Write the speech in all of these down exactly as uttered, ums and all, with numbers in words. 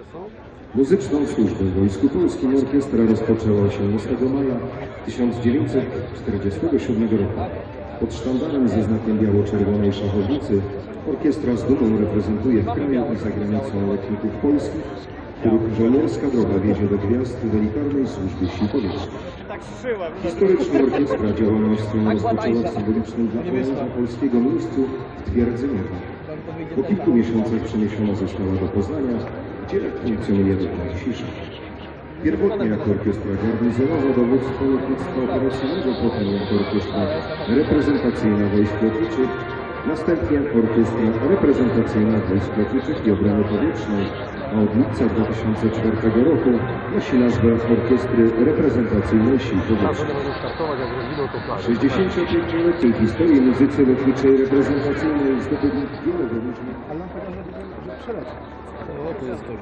Muzyczną służbę w Wojsku Polskim orkiestra rozpoczęła osiemnastego maja tysiąc dziewięćset czterdziestego siódmego roku. Pod sztandarem ze znakiem biało-czerwonej szachownicy orkiestra z dumą reprezentuje w kraju i za granicą lotników polskich, których żołnierska droga wiedzie do gwiazd elitarnej służby sił powietrznych. Historycznie orkiestra działalność swoją rozpoczęła w symbolicznym dla południa polskiego miejscu w Twierdzy Nieba. Po kilku miesiącach przeniesiona została do Poznania, gdzie funkcjonuje do dnia dzisiejszego. Pierwotnie jako orkiestra garnizonowa dowództwo lotnictwa operacyjnego, potem jako orkiestra reprezentacyjna wojsk lotniczych, następnie orkiestra reprezentacyjna wojsk lotniczych i obrony powietrznej, a od lipca dwa tysiące czwartego roku nosi nazwę Orkiestry Reprezentacyjnej Sił Powietrznych. W sześćdziesięciopięcioletniej historii muzycy lotniczej reprezentacyjnej zdobyli wiele wyróżnień. Ale nam powiedział, że przeleci. No to jest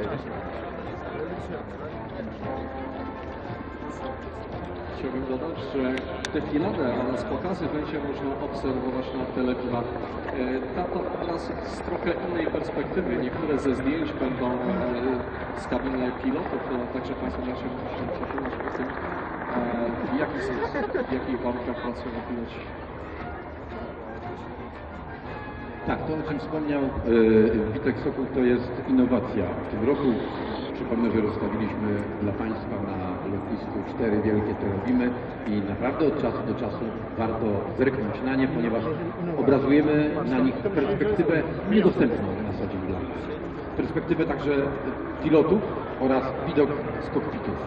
Chciałbym dodać, że defiladę oraz pokazy będzie można obserwować na telewizjach. Tato teraz z trochę innej perspektywy. Niektóre ze zdjęć będą z kabiny pilotów, także Państwo będą się przekonać o tym, w jaki sposób, w jakich warunkach pracują piloci. Tak, to o czym wspomniał e, Witek Sokół, to jest innowacja. W tym roku przypomnę, że rozstawiliśmy dla Państwa na lotnisku cztery wielkie terabimy i naprawdę od czasu do czasu warto zerknąć na nie, ponieważ obrazujemy na nich perspektywę niedostępną na co dzień dla nas. Perspektywę także pilotów oraz widok z kokpitów.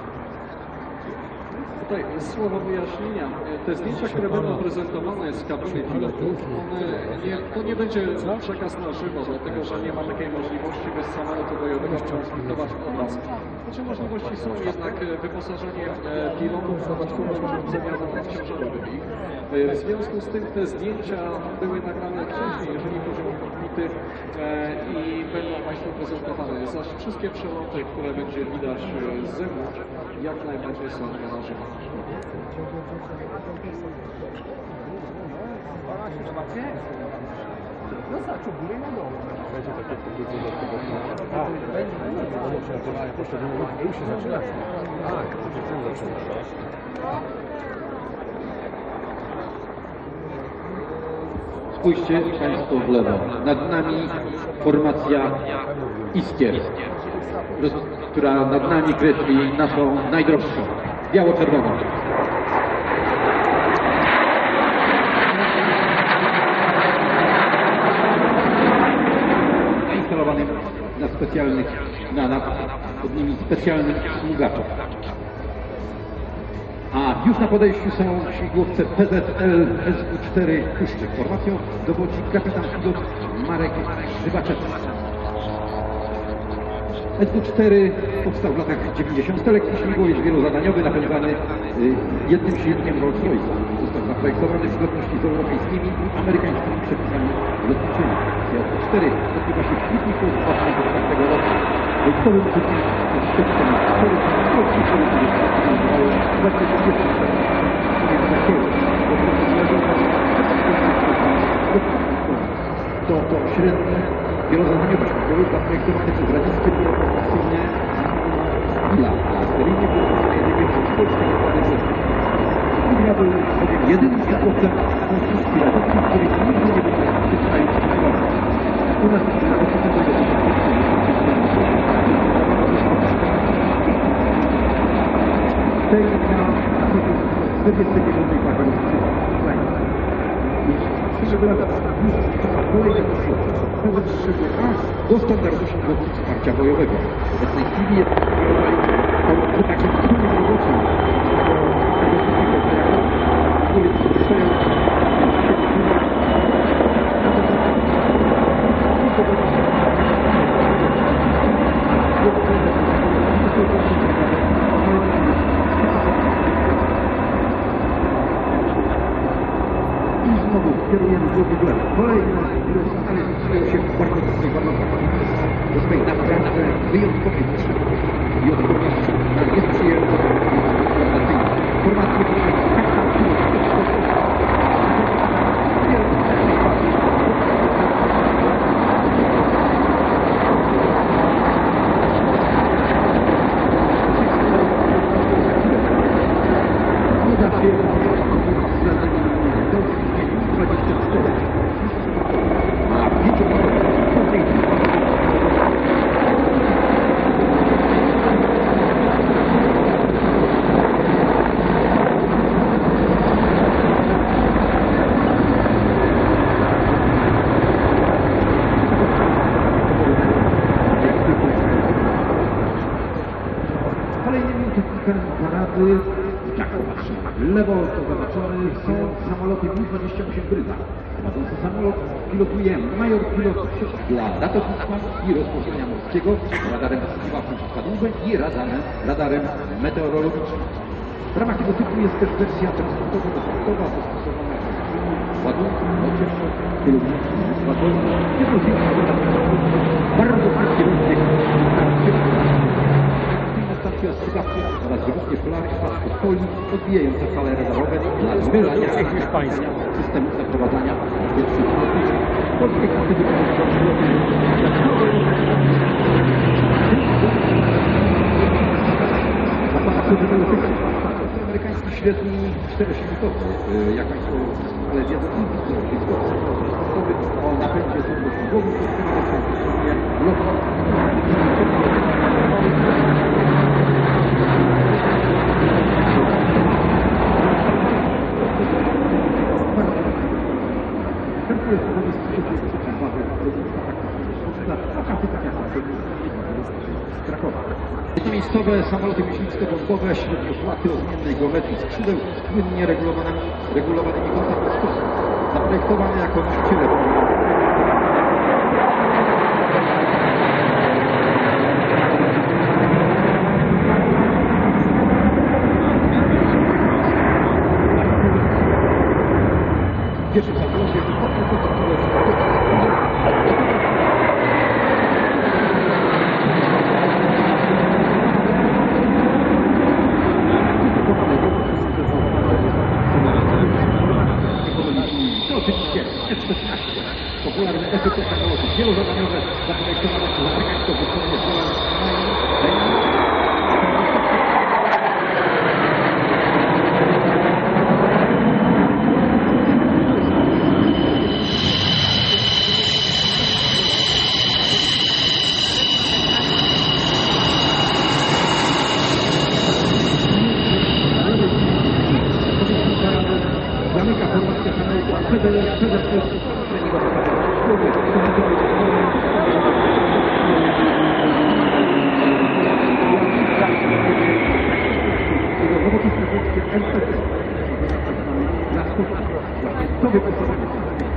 Tutaj słowo wyjaśnienia. Te zdjęcia, które będą prezentowane z kabiny pilotów, one nie, to nie będzie przekaz na żywo, dlatego że nie ma takiej możliwości bez samolotu bojowego transmitować obraz. Znaczy możliwości są, jednak wyposażenie pilotów w dodatkowe urządzenia na odciążały wynik. W związku z tym te zdjęcia były nagrane wcześniej, jeżeli chodzi o kokpity i będą Państwu prezentowane. Zaś wszystkie przeloty, które będzie widać z zewnątrz, jak najbardziej są na żywo. No zawsze góry na dole. Będzie takie powiedzenie do tego. A, będzie. Poszedł już się zaczyna. Tak, to się tym zaczyna. Spójrzcie Państwo w lewo. Nad nami formacja Iskier, która nad nami kreśli naszą najdroższą, biało-czerwoną. Zainstalowanym na specjalnych, na, na pod nimi specjalnym smugaczach. A już na podejściu są śmigłowce P Z L S W cztery Puszczyk. Formacją dowodzi kapitan pilot Marek Żywaczewski. S W cztery powstał w latach dziewięćdziesiątych. Lekki śmigłowiec wielozadaniowy napędzany y, jednym silnikiem Rolls-Royce'a. Został zaprojektowany w zgodności z europejskimi i amerykańskimi przepisami lotniczymi. S W cztery odbywa się w świetniku z dwa tysiące czwartego roku. Wojskowym typem jest świetnym cztery, krótki cztery, to, to średni wielozadaniowy śmigłowiec zaprojektowany przez radzieckie biuro konstrukcyjne Spila. Seryjnie wykonany jedynie przez polskie zakłady wojskowe. Spila był bowiem jedynym śmigłowcem konstrukcji radzieckiej, który nigdy nie był przyczaił śmigłowiec. U nas do tej na czterdziestej dziewiątej października. Żeby nadać kolejne usługi, nawet szczegóły do standardu śmigłowców wsparcia bojowego. W obecnej chwili jest to takim wspólnym roboczym kierujemy głowy w lewo. Kolejne stale stoją się w bardzo trudnych warunkach. Do swojej naprawdę wyjątkowej wytrzymałości i odporności na nieprzyjemne eksploatacyjne. Formacje prowadzi kapitan pilot. dwadzieścia osiem Bryza. Ładzący samolot pilotuje major pilot dla ratownictwa i rozpoznania morskiego, radarem poszukiwawczym Kadłubę i radarem, radarem meteorologicznym. W ramach tego typu jest też wersja transportowo-dostatkowa zastosowana do ładunków, chociaż kierownicy ładunków, bardzo krótkie ruchy stacje ostrzegawcze oraz wyrzutnie polary z folii odbijające fale radarowe dla zmylania systemu zaprowadzania pierwszych lotniczych. Polskie klasy wykorzystują aparat hydrologiczny. Amerykański średni czterosilnikowy, jak Państwo ale wiedzą, transportowy o napędzie turbosilowym, który stosuje Miejscowe samoloty myśliwsko-bombowe, średnioszlaty o zmiennej geometrii skrzydeł z płynnie regulowanymi, regulowanymi kątami sztuki, zaprojektowane jako nosiciele w pierwszym samolocie popularny efekt samolotów wielozadaniowe zaprojektowane przez amerykańską wytwórnię zamyka formację samolotu, a przede wszystkim nowoczesne funkcje L P T. Na skutki właśnie to wyposażenie